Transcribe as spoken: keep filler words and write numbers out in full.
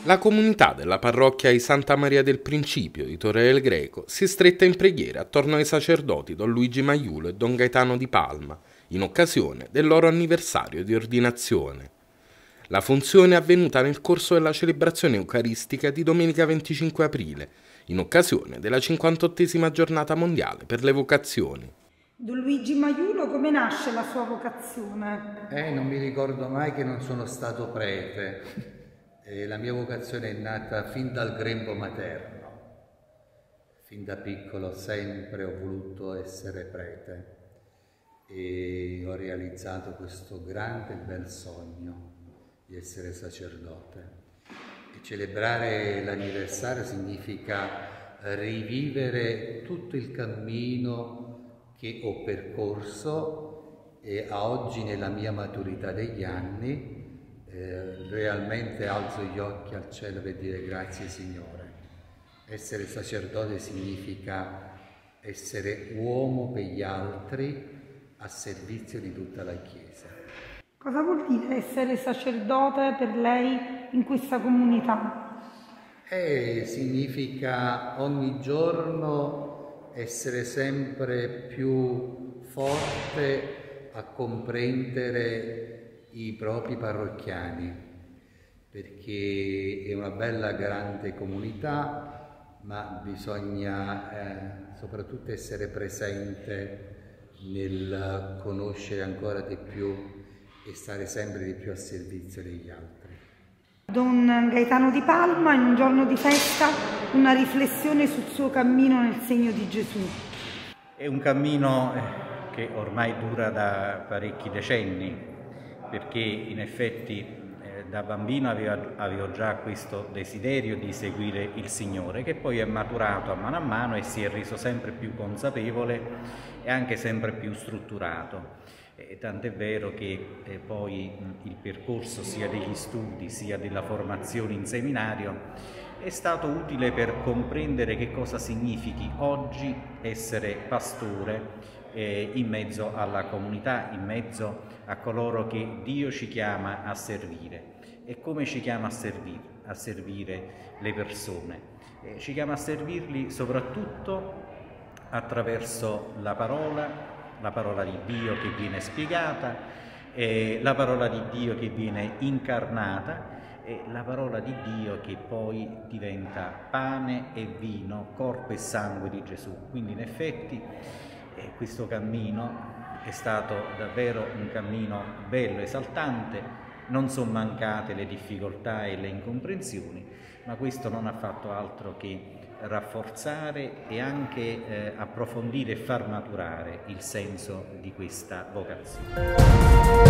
La comunità della parrocchia di Santa Maria del Principio di Torre del Greco si è stretta in preghiera attorno ai sacerdoti Don Luigi Maiulo e Don Gaetano Di Palma, in occasione del loro anniversario di ordinazione. La funzione è avvenuta nel corso della celebrazione eucaristica di domenica venticinque aprile, in occasione della cinquantottesima giornata mondiale per le vocazioni. Don Luigi Maiulo, come nasce la sua vocazione? Eh, non mi ricordo mai che non sono stato prete. Eh, la mia vocazione è nata fin dal grembo materno. Fin da piccolo sempre ho voluto essere prete e ho realizzato questo grande e bel sogno di essere sacerdote. E celebrare l'anniversario significa rivivere tutto il cammino che ho percorso e a oggi, nella mia maturità degli anni, eh, realmente alzo gli occhi al cielo per dire grazie Signore. Essere sacerdote significa essere uomo per gli altri a servizio di tutta la Chiesa. Cosa vuol dire essere sacerdote per lei in questa comunità? Eh, significa ogni giorno essere sempre più forte a comprendere i propri parrocchiani, perché è una bella grande comunità, ma bisogna eh, soprattutto essere presente nel conoscere ancora di più e stare sempre di più a servizio degli altri. Don Gaetano Di Palma, in un giorno di festa, una riflessione sul suo cammino nel segno di Gesù. È un cammino che ormai dura da parecchi decenni, perché in effetti eh, da bambino avevo, avevo già questo desiderio di seguire il Signore, che poi è maturato a mano a mano e si è reso sempre più consapevole e anche sempre più strutturato. Eh, tant'è vero che eh, poi mh, il percorso sia degli studi sia della formazione in seminario è stato utile per comprendere che cosa significhi oggi essere pastore eh, in mezzo alla comunità, in mezzo a coloro che Dio ci chiama a servire. E come ci chiama a servire? A servire le persone. Eh, ci chiama a servirli soprattutto attraverso la parola, la parola di Dio che viene spiegata, eh, la parola di Dio che viene incarnata e la parola di Dio che poi diventa pane e vino, corpo e sangue di Gesù. Quindi in effetti eh, questo cammino è stato davvero un cammino bello, esaltante, non sono mancate le difficoltà e le incomprensioni, ma questo non ha fatto altro che rafforzare e anche eh, approfondire e far maturare il senso di questa vocazione.